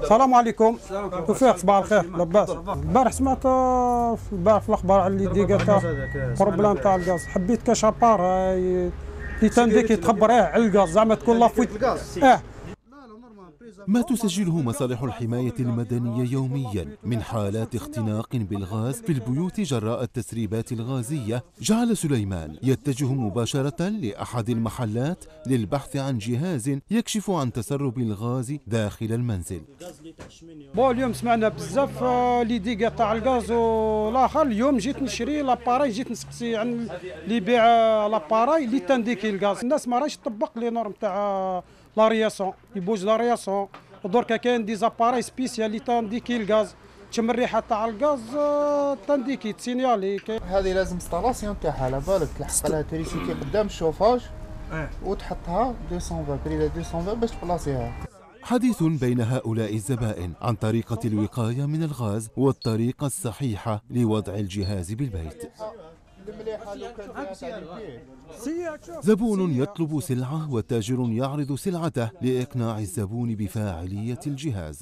السلام عليكم. توفيق صباح الخير. لاباس. البارح سمعت في الاخبار على اللي ديكاتا بروبليم تاع الغاز. حبيت كاش ابار اللي تنديك يتخبر على الغاز زعما تكون لافويت. ما تسجله مصالح الحماية المدنية يوميا من حالات اختناق بالغاز في البيوت جراء التسريبات الغازية جعل سليمان يتجه مباشرة لأحد المحلات للبحث عن جهاز يكشف عن تسرب الغاز داخل المنزل. اليوم سمعنا بزاف اللي ديكا تاع الغاز والاخر. اليوم جيت نشري لاباراي، جيت نسقسي عن اللي يبيع لاباراي اللي تنديكي الغاز. الناس ما راهيش تطبق لي نورم تاع لا رياسون، يبوج لا رياسون. ودركا كاين دي زاباراي سبيسيال اللي تنديكي الغاز، تشم الريحه تاع الغاز تنديكي تسينيالي. هذه لازم انستالاسيون تاعها، على بالك تلحق لها تريسيتي قدام الشوفاج وتحطها 220 بريده 220 باش تبلاصيها. حديث بين هؤلاء الزبائن عن طريقة الوقاية من الغاز والطريقة الصحيحة لوضع الجهاز بالبيت. زبون يطلب سلعة وتاجر يعرض سلعته لإقناع الزبون بفاعلية الجهاز.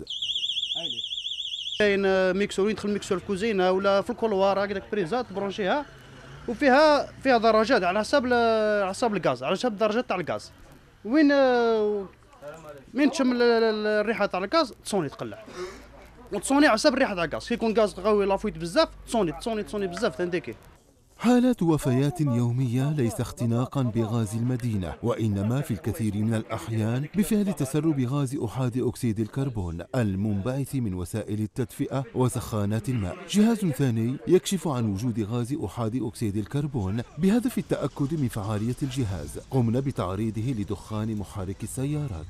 كاين ميكسور يدخل ميكسور في الكوزينه ولا في الكولوار هكذاك بريزات تبرونشيها، وفيها درجات على حسب الغاز، على حسب الدرجات تاع الغاز. وين تشم الريحه تاع الغاز تصوني تقلع، وتصوني على حسب الريحه تاع الغاز. كي يكون غاز قوي لافويت بزاف تصوني بزاف تنديكي. حالات وفيات يومية ليس اختناقا بغاز المدينة، وإنما في الكثير من الأحيان بفعل تسرب غاز أحاد أكسيد الكربون المنبعث من وسائل التدفئة وسخانات الماء. جهاز ثاني يكشف عن وجود غاز أحاد أكسيد الكربون بهدف التأكد من فعالية الجهاز. قمنا بتعريضه لدخان محرك السيارات.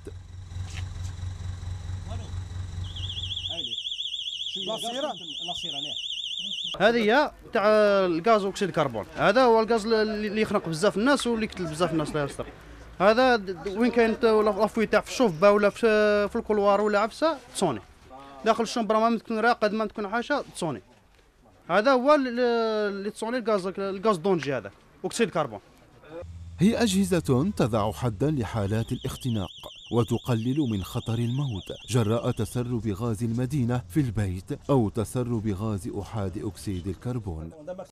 هذه هي تاع الغاز اكسيد الكربون. هذا هو الغاز اللي يخنق بزاف الناس واللي يقتل بزاف الناس لا يستر. هذا وين كاين لافوي تاع في الشوفبه ولا في الكولوار ولا عفسه تصوني داخل الشمبره، ما تكون راقد ما تكون حاجه تصوني. هذا هو اللي تصوني الغاز دونجي، هذا اكسيد الكربون. هي أجهزة تضع حدا لحالات الاختناق وتقلل من خطر الموت جراء تسرب غاز المدينة في البيت أو تسرب غاز أحاد أكسيد الكربون.